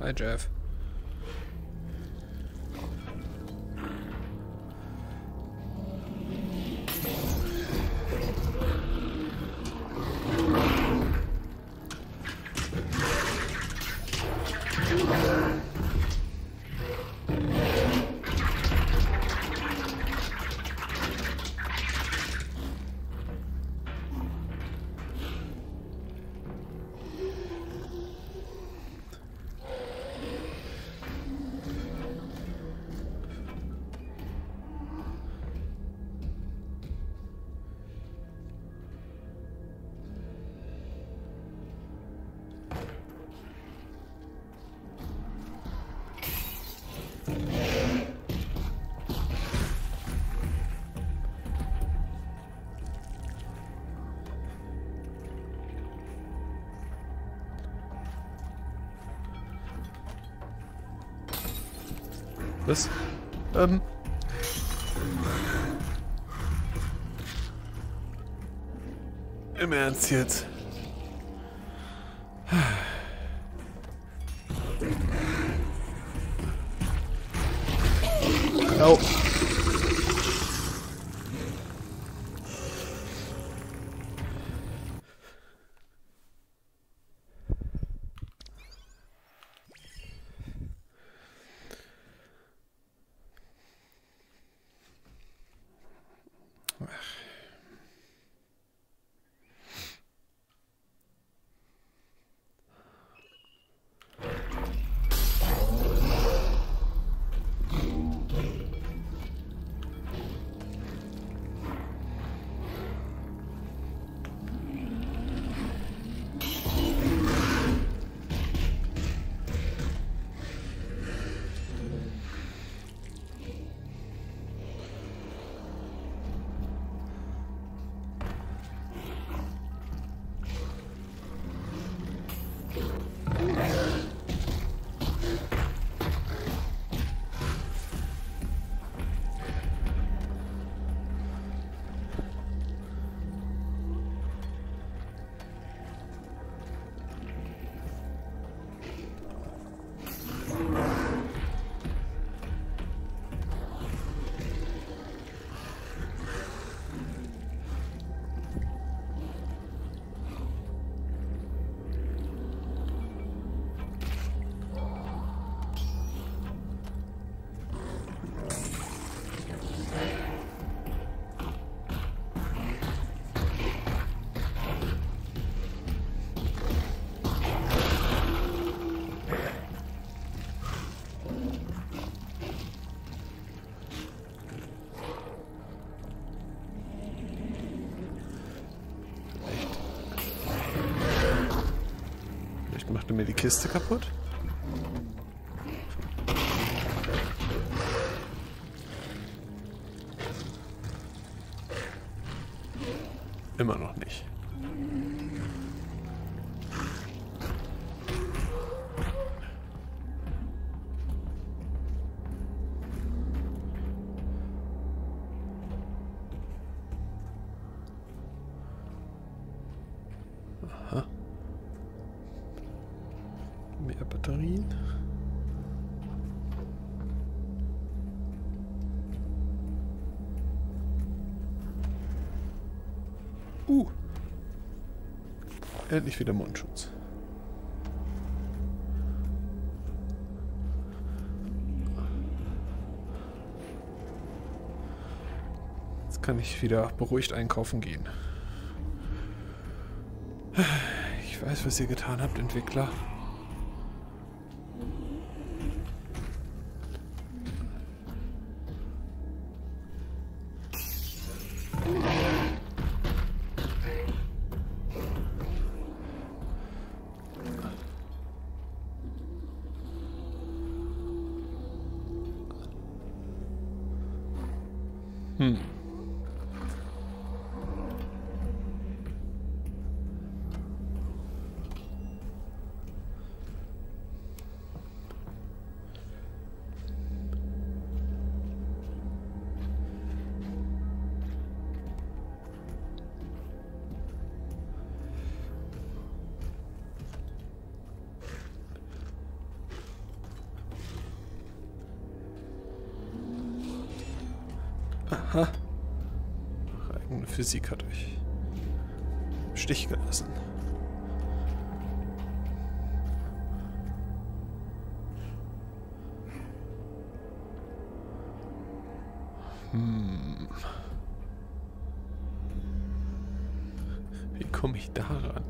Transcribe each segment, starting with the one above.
Hi, Jeff. Was? Im Ernst jetzt? Au. Macht er mir die Kiste kaputt? Immer noch nicht. Aha. Mehr Batterien. Endlich wieder Mundschutz. Jetzt kann ich wieder beruhigt einkaufen gehen. Ich weiß, was ihr getan habt, Entwickler. Ha! Eure eigene Physik hat euch im Stich gelassen. Wie komme ich daran?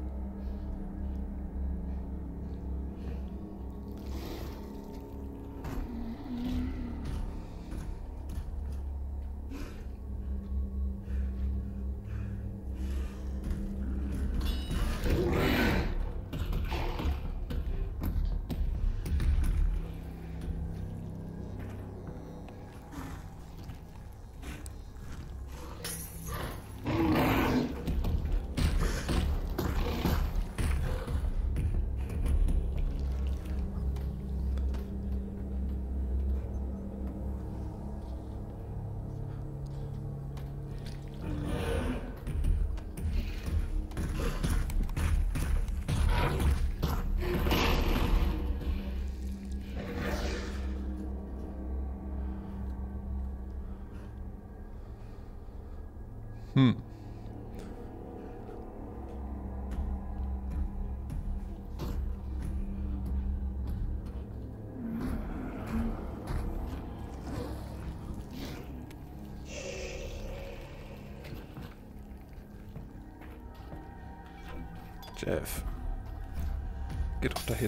Jeff. Geh doch dahin.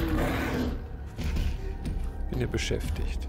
Bin hier beschäftigt.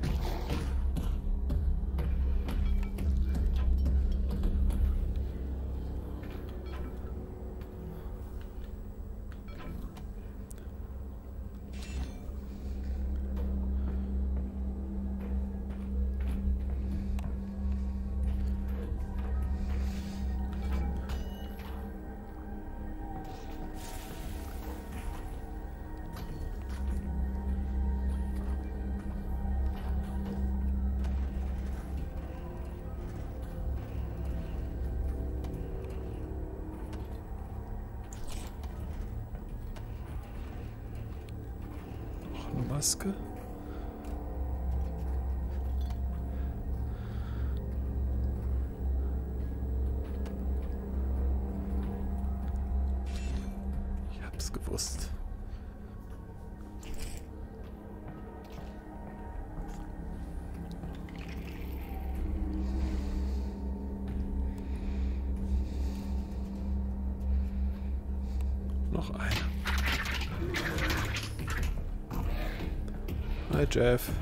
Maske? Ich hab's gewusst. Noch eine. Hi Jeff.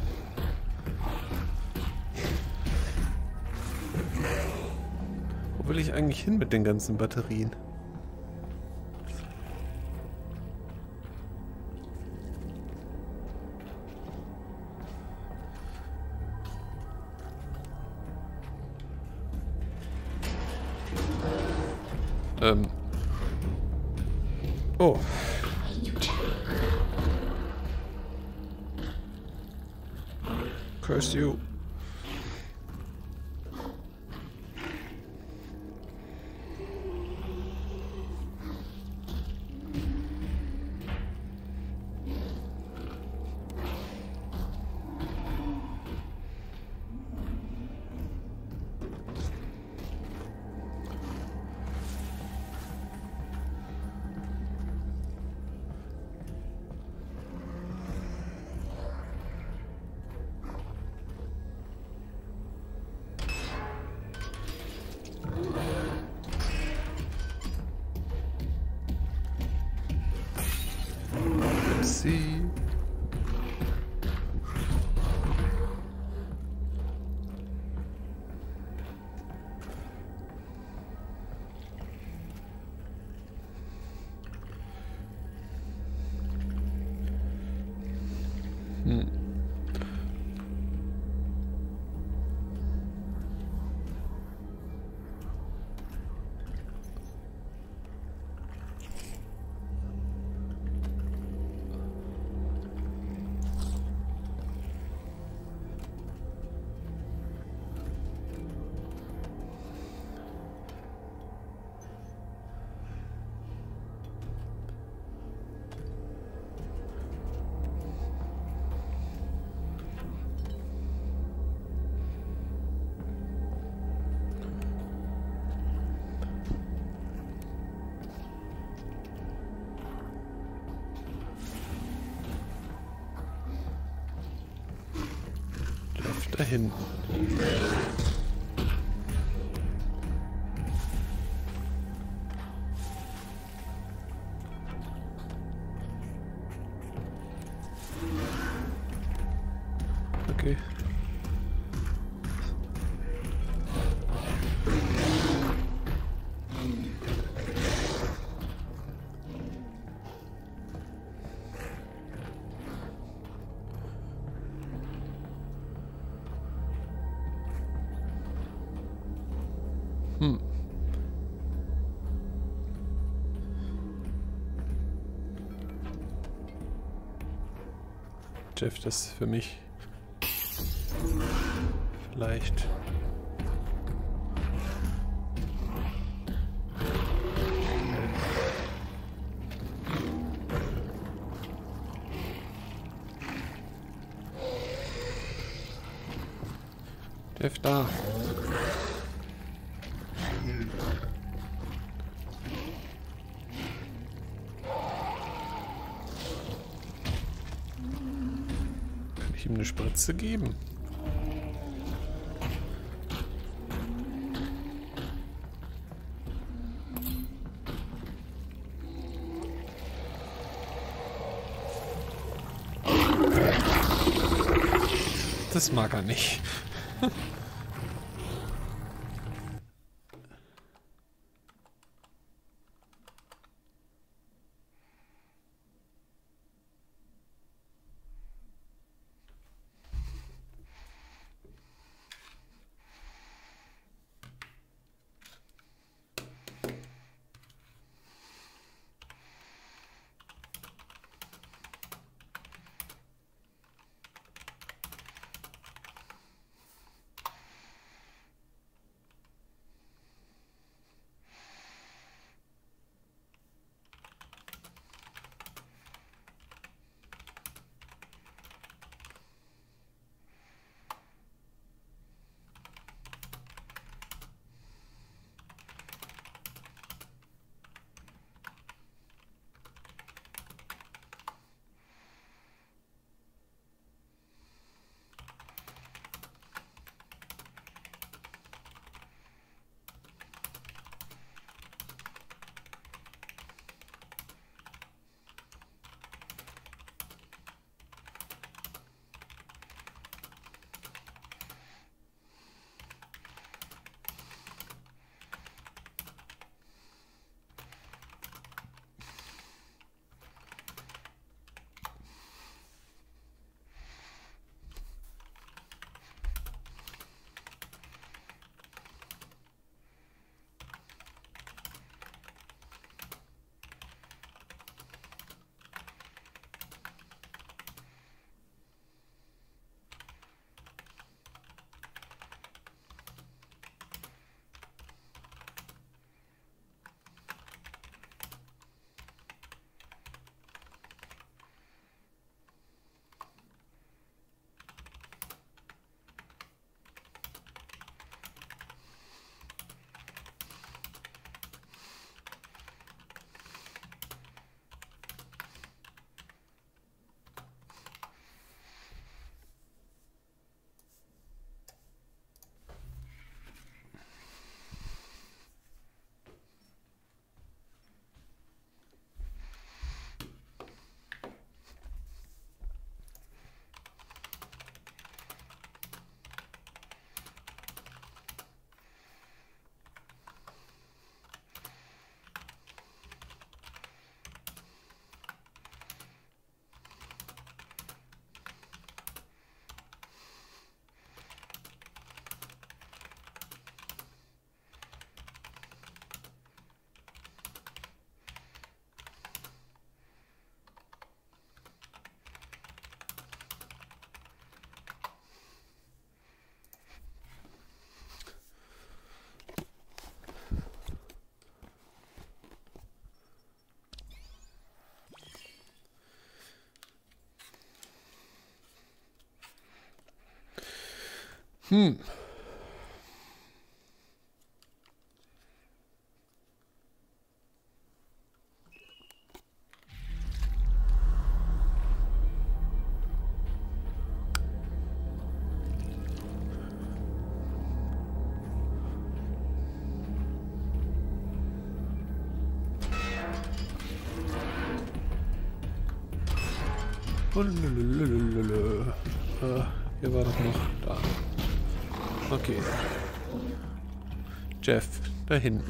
Wo will ich eigentlich hin mit den ganzen Batterien? Oh. Curse you. See. Da hinten. Okay. Jeff, das ist für mich vielleicht. Jeff, da. Kann ich ihm eine Spritze geben? Das mag er nicht. Hm. Hier war doch noch da. Okay. Jeff, da hinten.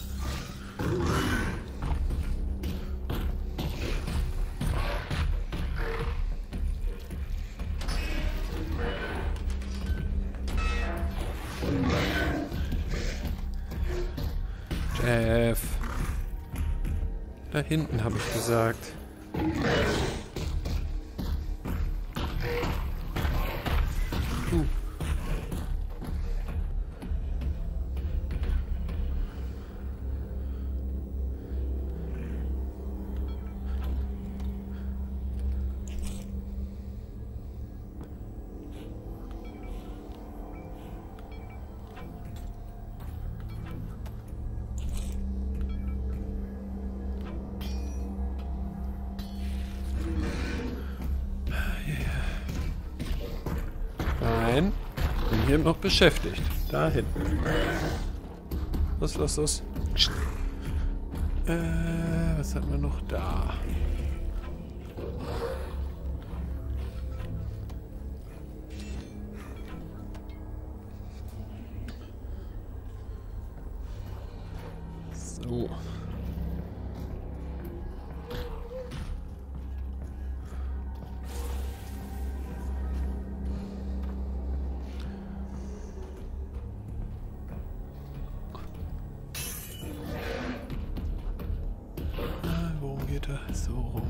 Jeff. Da hinten habe ich gesagt. Nein, bin hier noch beschäftigt. Da hinten. Los. Was hat man noch da? So. Worum geht er? So rum.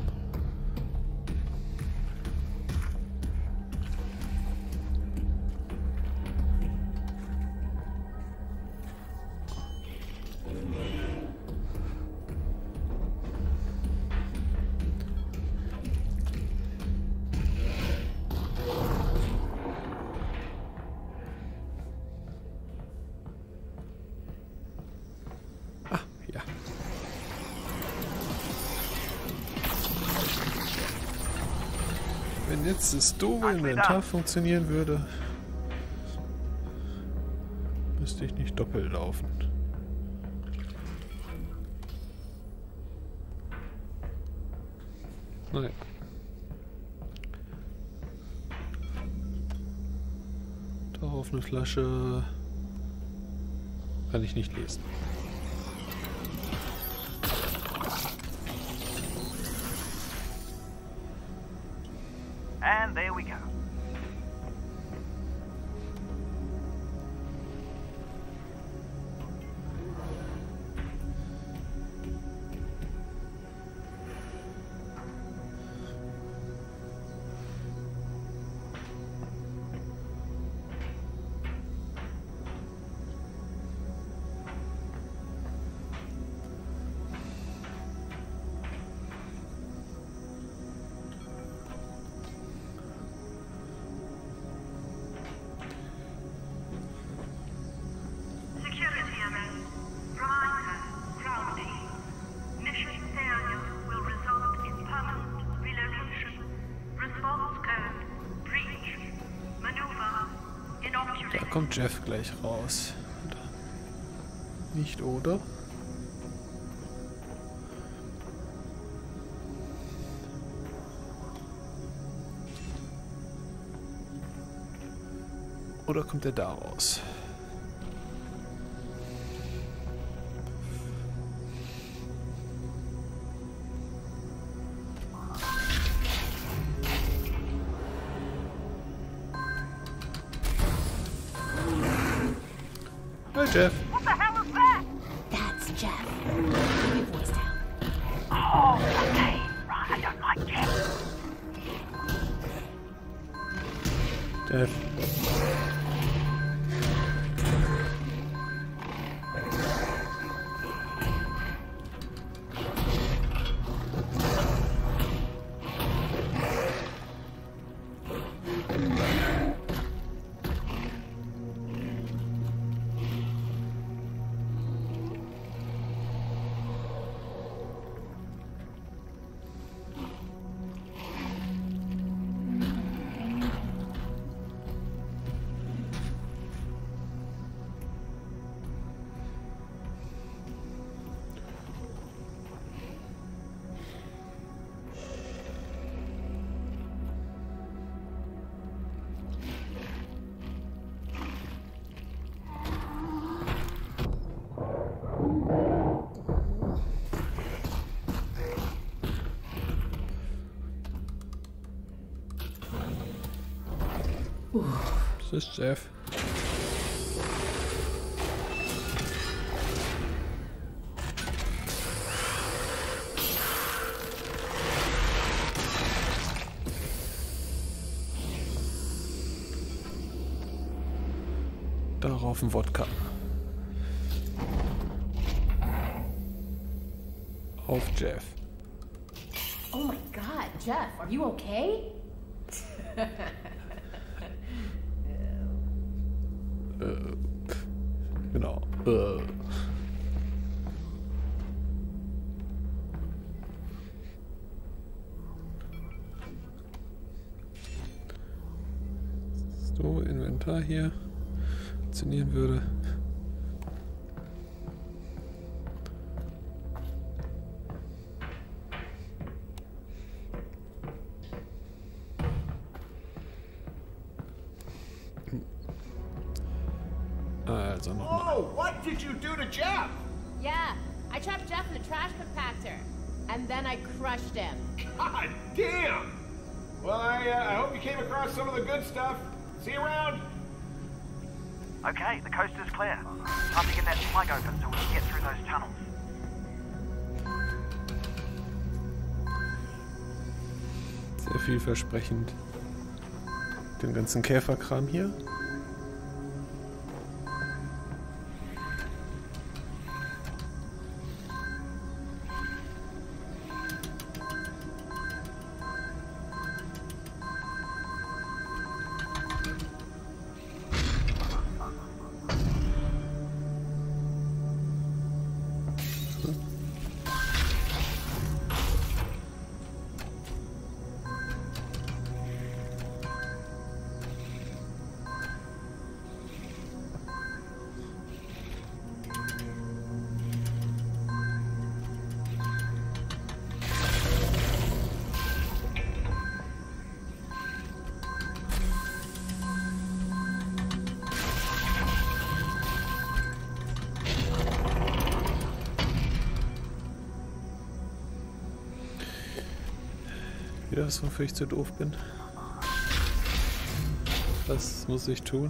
Wenn jetzt das doofe Inventar funktionieren würde, müsste ich nicht doppelt laufen. Nein. Darauf eine Flasche kann ich nicht lesen. And there we go. Da kommt Jeff gleich raus. Nicht, oder? Oder kommt er da raus? Hi, Jeff. What the hell is that? That's Jeff. Keep your voice down. Oh, okay. Right, I don't like Jeff. Jeff. Das ist Jeff. Darauf ein Wodka. Auf Jeff. Oh my god, Jeff, are you okay? Genau. So, Inventar hier funktionieren würde. Also nochmal. Oh, what did you do to Jeff? Yeah, I trapped Jeff in a trash compactor. And then I crushed him. God damn! Well, I hope you came across some of the good stuff. See you around. Okay, the coast is clear. Time to get that plug open so we can get through those tunnels. Sehr vielversprechend. Den ganzen Käferkram hier. Wieder was, wofür ich zu doof bin. Was muss ich tun?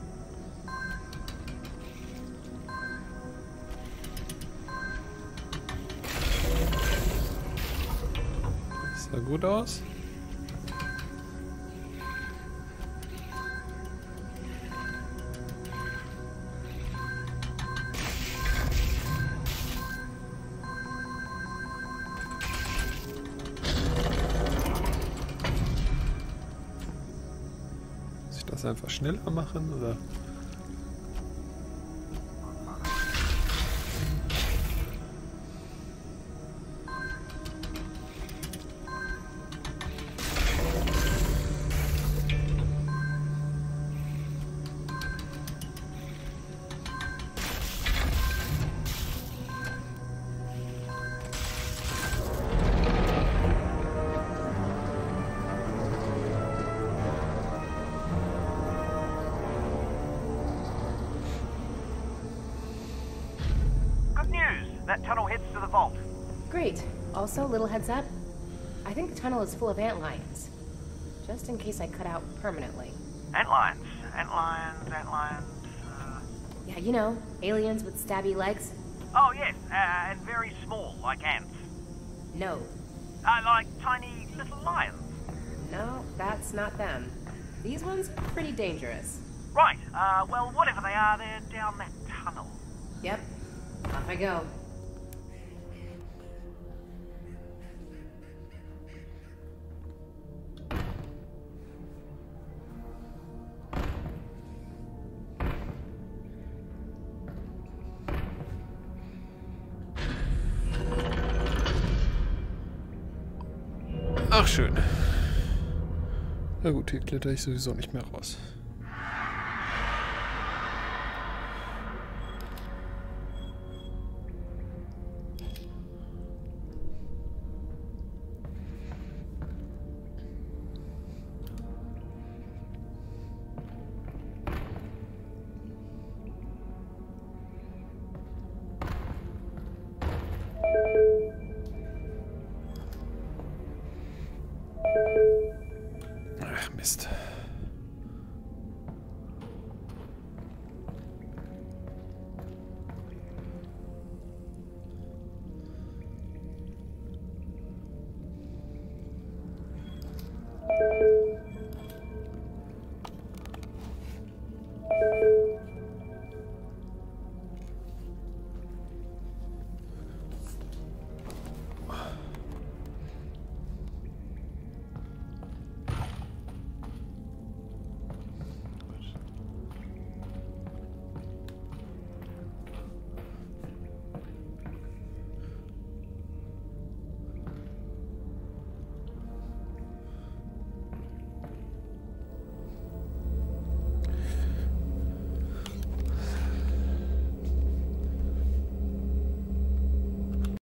Das sah gut aus. Das einfach schneller machen, oder? That tunnel heads to the vault. Great. Also, little heads up. I think the tunnel is full of antlions. Just in case I cut out permanently. Antlions. Antlions. Yeah, you know, aliens with stabby legs. Oh, yes. And very small, like ants. No. Like tiny little lions. No, that's not them. These ones pretty dangerous. Right. Well, whatever they are, they're down that tunnel. Yep. Off I go. Ach, schön. Na gut, hier kletter ich sowieso nicht mehr raus. Ach, Mist.